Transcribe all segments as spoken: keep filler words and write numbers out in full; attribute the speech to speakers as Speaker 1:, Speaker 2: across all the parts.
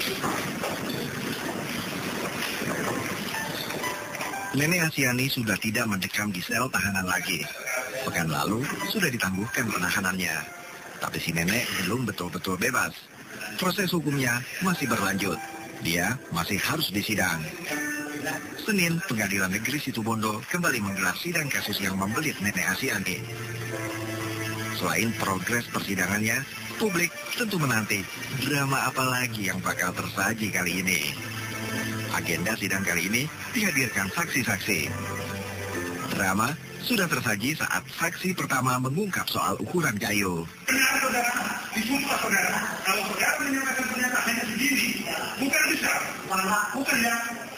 Speaker 1: Nenek Asyani sudah tidak mendekam di sel tahanan lagi. Pekan lalu sudah ditangguhkan penahanannya. Tapi si nenek belum betul-betul bebas. Proses hukumnya masih berlanjut. Dia masih harus disidang. Senin, Pengadilan Negeri Situbondo kembali menggelar sidang kasus yang membelit Nenek Asyani. Selain progres persidangannya, publik tentu menanti drama apa lagi yang bakal tersaji kali ini. Agenda sidang kali ini dihadirkan saksi-saksi. Drama sudah tersaji saat saksi pertama mengungkap soal ukuran kayu.
Speaker 2: Benar, saudara, disumpah saudara, kalau saudara menyatakan pernyataannya sendiri, bukan besar, bukan ya.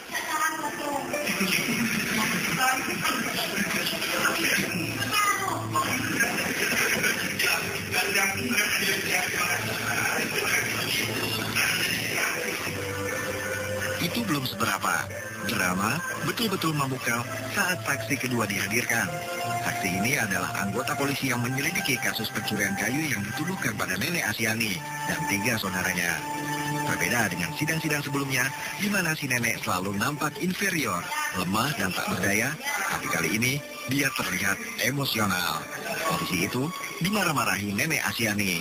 Speaker 1: Itu belum seberapa. Drama betul-betul memukau saat saksi kedua dihadirkan. Saksi ini adalah anggota polisi yang menyelidiki kasus pencurian kayu yang dituduhkan pada Nenek Asyani dan tiga saudaranya. Berbeda dengan sidang-sidang sebelumnya, di mana si nenek selalu nampak inferior, lemah dan tak berdaya, tapi kali ini dia terlihat emosional. Polisi itu dimarah-marahi Nenek Asyani.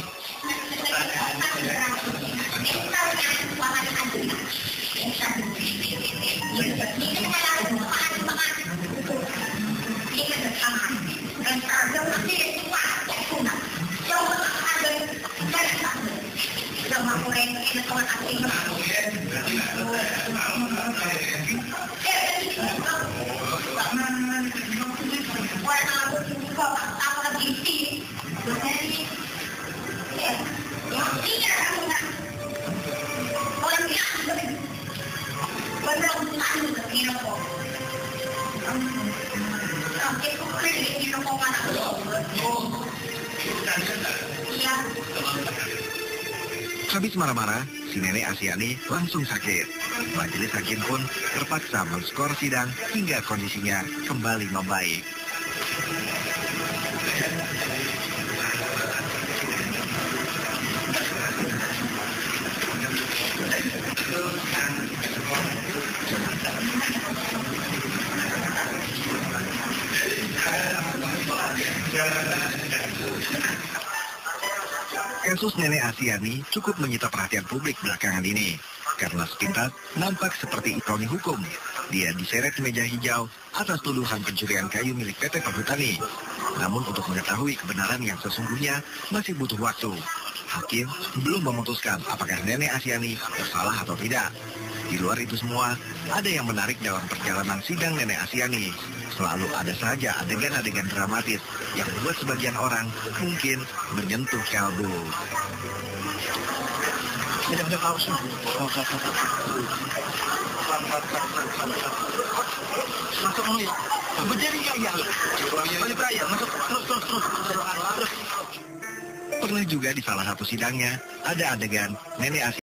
Speaker 1: Habis marah-marah, si Nenek Asyani langsung sakit. Majelis hakim pun terpaksa menskor sidang hingga kondisinya kembali membaik. Kasus Nenek Asyani cukup menyita perhatian publik belakangan ini. Karena sepintas nampak seperti ironi hukum. Dia diseret meja hijau atas tuduhan pencurian kayu milik P T Perhutani. Namun untuk mengetahui kebenaran yang sesungguhnya masih butuh waktu. Hakim belum memutuskan apakah Nenek Asyani bersalah atau tidak. Di luar itu semua, ada yang menarik dalam perjalanan sidang Nenek Asyani. Selalu ada saja adegan-adegan dramatis yang membuat sebagian orang mungkin menyentuh kalbu.
Speaker 3: Tidak ada kaos. Masuk dulu ya. Berdiri ya, ya. Balik raya, masuk terus terus terus.
Speaker 1: Pernah juga di salah satu sidangnya ada adegan Nenek Asyani